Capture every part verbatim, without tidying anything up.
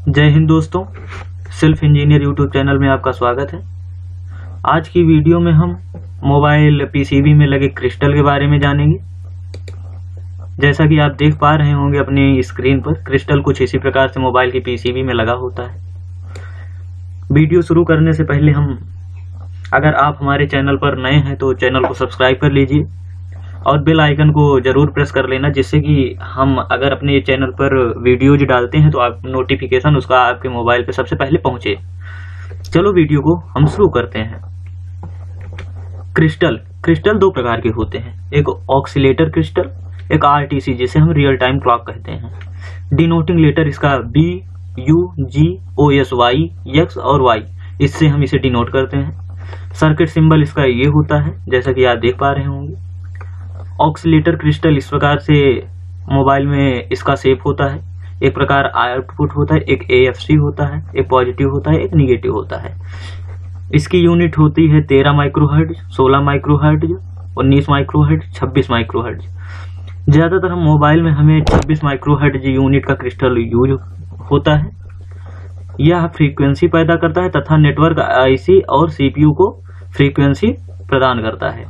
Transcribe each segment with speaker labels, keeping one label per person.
Speaker 1: जय हिंद दोस्तों, self engineer YouTube channel में आपका स्वागत है। आज की वीडियो में हम मोबाइल पीसीबी में लगे क्रिस्टल के बारे में जानेंगे। जैसा कि आप देख पा रहे होंगे अपनी स्क्रीन पर, क्रिस्टल कुछ इसी प्रकार से मोबाइल की पीसीबी में लगा होता है। वीडियो शुरू करने से पहले हम अगर आप हमारे चैनल पर नए हैं तो चैनल को सब्सक्राइब कर लीजिए और बेल आइकन को जरूर प्रेस कर लेना, जिससे कि हम अगर अपने चैनल पर वीडियोज डालते हैं तो आप नोटिफिकेशन उसका आपके मोबाइल पे सबसे पहले पहुंचे। चलो वीडियो को हम शुरू करते हैं। क्रिस्टल क्रिस्टल दो प्रकार के होते हैं, एक ऑक्सीलेटर क्रिस्टल, एक आरटीसी जिसे हम रियल टाइम क्लॉक कहते हैं। डिनोटिंग लेटर इसका B U G O S Y X और वाई, इससे हम इसे डिनोट करते हैं। सर्किट सिंबल इसका ये होता है जैसा कि आप देख पा रहे होंगे। ऑक्सीलेटर क्रिस्टल इस प्रकार से मोबाइल में इसका शेप होता है। एक प्रकार आउटपुट होता है, एक एएफसी होता है, एक पॉजिटिव होता है, एक निगेटिव होता है। इसकी यूनिट होती है तेरह माइक्रोहर्ट्ज, सोलह माइक्रोहर्ट्ज, उन्नीस माइक्रोहर्ट्ज, छब्बीस माइक्रोहर्ट्ज। ज़्यादातर हम मोबाइल में हमें छब्बीस माइक्रोहर्ट्ज यूनिट का क्रिस्टल यूज होता है। यह फ्रीक्वेंसी पैदा करता है तथा नेटवर्क आईसी और सीपीयू को फ्रीक्वेंसी प्रदान करता है।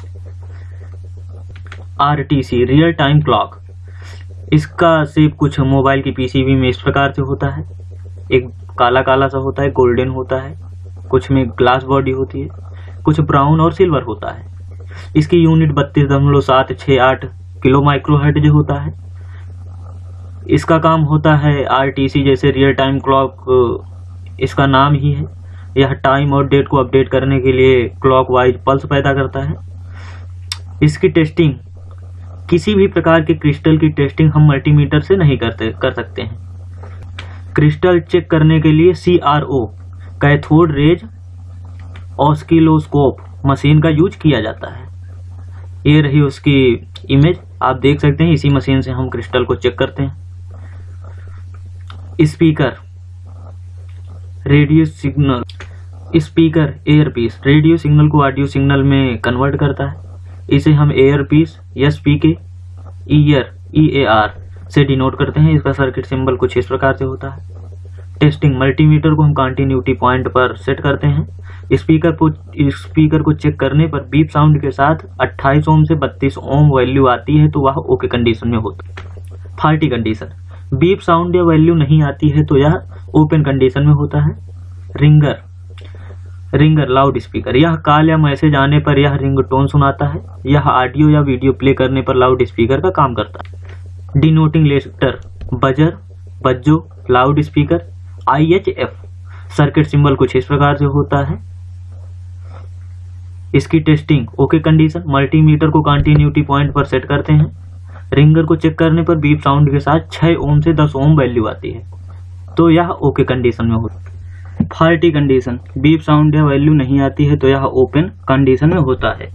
Speaker 1: आरटीसी रियल टाइम क्लॉक, इसका शेप कुछ मोबाइल की पीसीबी में इस प्रकार से होता है। एक काला काला सा होता है, गोल्डन होता है, कुछ में ग्लास बॉडी होती है, कुछ ब्राउन और सिल्वर होता है। इसकी यूनिट बत्तीस दशमलव सात छः आठ किलो माइक्रोहर्ट्ज होता है। इसका काम होता है आरटीसी जैसे रियल टाइम क्लॉक इसका नाम ही है। यह टाइम और डेट को अपडेट करने के लिए क्लॉक वाइज पल्स पैदा करता है। इसकी टेस्टिंग, किसी भी प्रकार के क्रिस्टल की टेस्टिंग हम मल्टीमीटर से नहीं करते कर सकते हैं। क्रिस्टल चेक करने के लिए CRO cathode ray oscilloscope machine का यूज किया जाता है। ये रही उसकी इमेज, आप देख सकते हैं। इसी मशीन से हम क्रिस्टल को चेक करते हैं। Speaker radio signal, speaker earpiece radio signal को ऑडियो सिग्नल में कन्वर्ट करता है। इसे हम एयरपीस एसपीके ईयर ईएआर से डिनोट करते हैं। इसका सर्किट सिंबल कुछ इस प्रकार से होता है। टेस्टिंग, मल्टीमीटर को हम कंटिन्यूटी पॉइंट पर सेट करते हैं। स्पीकर को स्पीकर को चेक करने पर बीप साउंड के साथ अट्ठाईस ओम से बत्तीस ओम वैल्यू आती है तो वह ओके कंडीशन में होता है। फाल्टी कंडीशन, बीप साउंड या वैल्यू नहीं आती है तो यह ओपन कंडीशन में होता है। रिंगर रिंगर लाउड स्पीकर, यह कॉल या मैसेज आने पर यह रिंगटोन सुनाता है। यह ऑडियो या वीडियो प्ले करने पर लाउड स्पीकर का काम करता है। डिनोटिंग लेटर, बजर, बज्जो, loud speaker, IHF. Circuit symbol कुछ इस प्रकार से होता है। इसकी टेस्टिंग, ओके कंडीशन, मल्टीमीटर को कंटिन्यूटी पॉइंट पर सेट करते हैं। रिंगर को चेक करने पर बीप साउंड के साथ छह ओम से दस ओम वैल्यू आती है तो यह ओके कंडीशन में होता है। फाल्टी कंडीशन, बीप साउंड या वैल्यू नहीं आती है तो यह ओपन कंडीशन में होता है।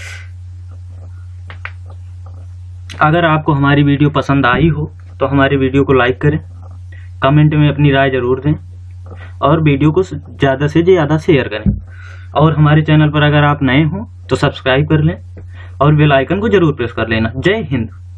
Speaker 1: अगर आपको हमारी वीडियो पसंद आई हो तो हमारी वीडियो को लाइक करें, कमेंट में अपनी राय जरूर दें और वीडियो को ज़्यादा से ज़्यादा शेयर करें। और हमारे चैनल पर अगर आप नए हो तो सब्सक्राइब कर लें और बेल आइकन को जरूर प्रेस कर लेना। जय हिंद।